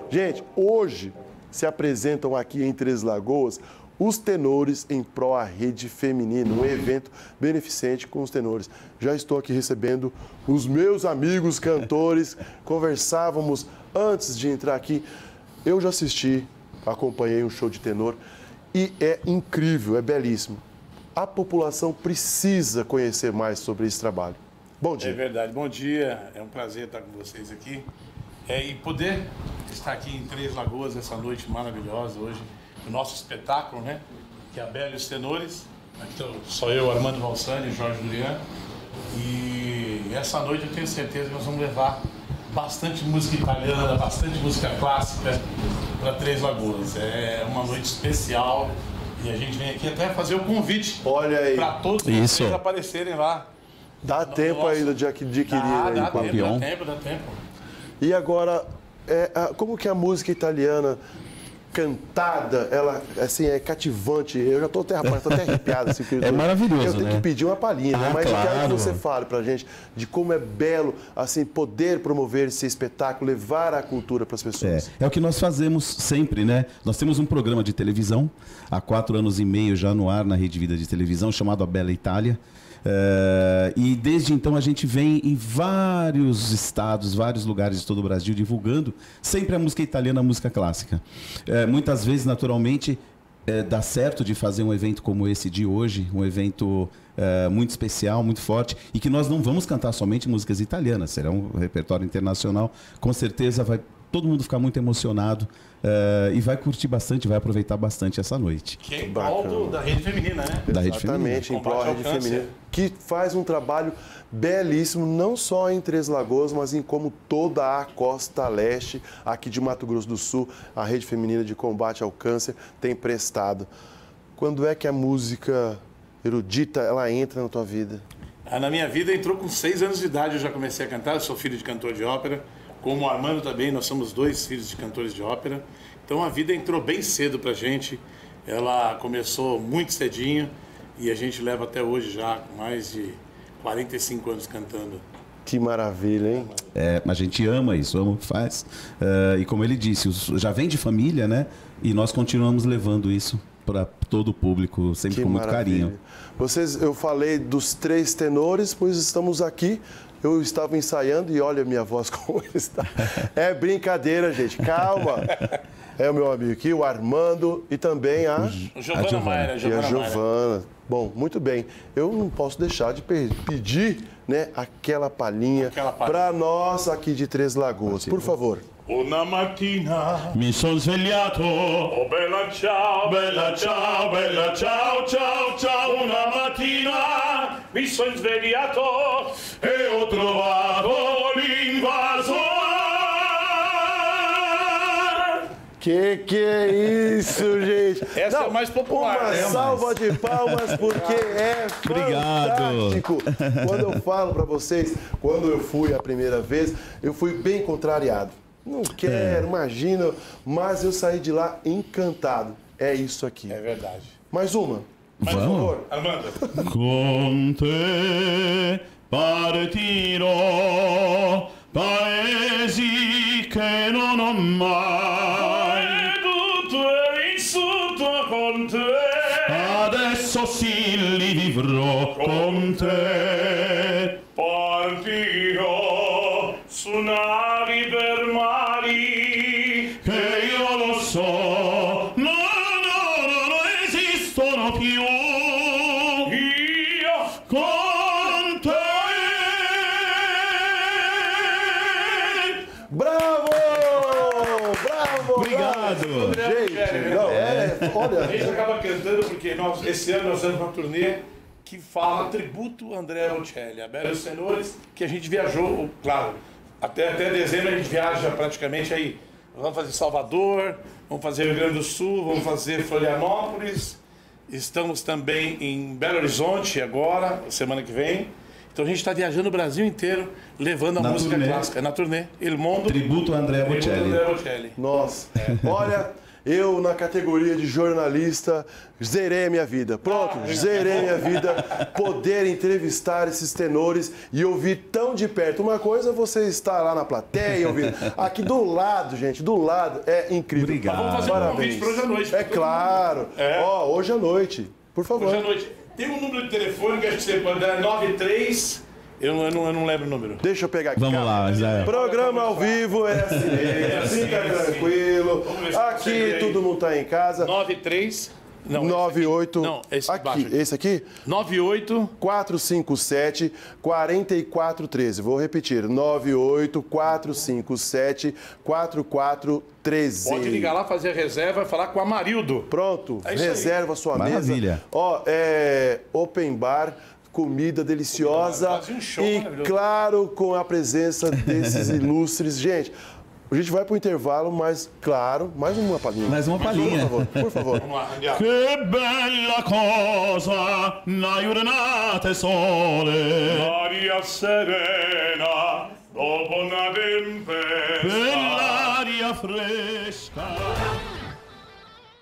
Gente, hoje se apresentam aqui em Três Lagoas os tenores em pró à rede feminina, um evento beneficente com os tenores. Já estou aqui recebendo os meus amigos cantores, conversávamos antes de entrar aqui. Eu já assisti, acompanhei um show de tenor e é incrível, é belíssimo. A população precisa conhecer mais sobre esse trabalho. Bom dia. É verdade, bom dia, é um prazer estar com vocês aqui. E poder estar aqui em Três Lagoas essa noite maravilhosa hoje, o nosso espetáculo, né? Que é a Bela e os Tenores. Aqui sou eu, Armando Valsani e Jorge Julián. E essa noite eu tenho certeza que nós vamos levar bastante música italiana, bastante música clássica para Três Lagoas. É uma noite especial e a gente vem aqui até fazer o convite para todos vocês aparecerem lá. Dá tempo ainda de adquirir aí, dá tempo. E agora, como que a música italiana cantada, ela assim, é cativante? Eu já estou até arrepiado. Assim, é maravilhoso, eu tenho que pedir uma palhinha, né? Mas eu quero que você fale pra gente de como é belo assim, poder promover esse espetáculo, levar a cultura para as pessoas. É o que nós fazemos sempre, né? Nós temos um programa de televisão, há 4 anos e meio já no ar na Rede Vida de Televisão, chamado A Bela Itália. E desde então a gente vem em vários estados, vários lugares de todo o Brasil divulgando sempre a música italiana, a música clássica. Muitas vezes, naturalmente, dá certo de fazer um evento como esse de hoje, um evento muito especial, muito forte, e que nós não vamos cantar somente músicas italianas, será um repertório internacional, com certeza vai todo mundo ficar muito emocionado e vai curtir bastante, vai aproveitar bastante essa noite. Que é em prol da rede feminina, né? Da rede feminina. Exatamente, em prol da rede feminina. Que faz um trabalho belíssimo, não só em Três Lagoas, mas em como toda a costa leste, aqui de Mato Grosso do Sul, a rede feminina de combate ao câncer tem prestado. Quando é que a música erudita, ela entra na tua vida? Na minha vida entrou com 6 anos de idade, eu já comecei a cantar, eu sou filho de cantor de ópera. Como o Armando também, nós somos 2 filhos de cantores de ópera. Então a vida entrou bem cedo pra gente. Ela começou muito cedinho e a gente leva até hoje já com mais de 45 anos cantando. Que maravilha, hein? A gente ama isso, ama o que faz. E como ele disse, já vem de família, né? E nós continuamos levando isso para todo o público, sempre com muito carinho. Eu falei dos 3 tenores, pois estamos aqui. Eu estava ensaiando e olha a minha voz como está. É brincadeira, gente. Calma. É o meu amigo aqui, o Armando, e também a Giovana. Bom, muito bem. Eu não posso deixar de pedir, né, aquela palhinha para nós aqui de Três Lagoas. Por favor. Una mattina mi son svegliato, oh bella ciao, bella ciao, bella ciao, ciao, ciao. Una mattina mi son svegliato e ho trovato l'invasor. Que é isso, gente? Essa é mais popular. Uma salva de palmas, porque é fantástico. Quando eu falo para vocês, quando eu fui a primeira vez, eu fui bem contrariado. Não quero, imagina, mas eu saí de lá encantado. É isso aqui. É verdade. Mais uma. Por favor, Armando. Com te partirò, paesi che non ho mai Tutto è vissuto con te. Adesso sì li vivrò con te. Partirò su navi per mari che io lo so, non esistono più. Io con te. Bravo! Bravo! Obrigado! Gente, não, olha... A gente acaba cantando porque esse ano nós vamos uma turnê que fala tributo a Andrea Bocelli, a Bela e os Tenores, que a gente viajou, claro, até dezembro a gente viaja praticamente aí. Vamos fazer Salvador, vamos fazer Rio Grande do Sul, vamos fazer Florianópolis, estamos também em Belo Horizonte agora, semana que vem. Então a gente está viajando o Brasil inteiro, levando a música clássica na turnê. Il Mondo. Tributo a Andrea Bocelli. Nossa, olha, Eu, na categoria de jornalista, zerei a minha vida. Pronto, zerei a minha vida. Poder entrevistar esses tenores e ouvir tão de perto. Uma coisa é você estar lá na plateia e ouvir. Aqui do lado, gente, do lado. É incrível. Obrigado. Vamos fazer um convite para hoje à noite. É claro. Ó, hoje à noite, por favor. Hoje à noite. Tem um número de telefone que a gente pode dar, 93... Eu não lembro o número. Deixa eu pegar aqui. Vamos lá, Israel. Programa ao vivo é assim, fica tranquilo. Aqui todo mundo tá em casa. 93... Não, 98. Não, esse aqui, baixo. esse aqui? 98 457 4413. Vou repetir. 98 457 4413. Pode ligar lá, fazer a reserva e falar com o Amarildo. Pronto, É isso aí. reserva sua Maravilha. mesa. Ó, open bar, comida deliciosa Quase um show e, maravilhoso. claro, com a presença desses ilustres. Gente, a gente vai pro intervalo, mas, claro, mais uma palhinha. Mais uma palhinha. Por favor, por favor. Vamos lá, andiamo. Che bella cosa, una giornata sole, Maria serena, dopo una tempesta. bell'aria fresca.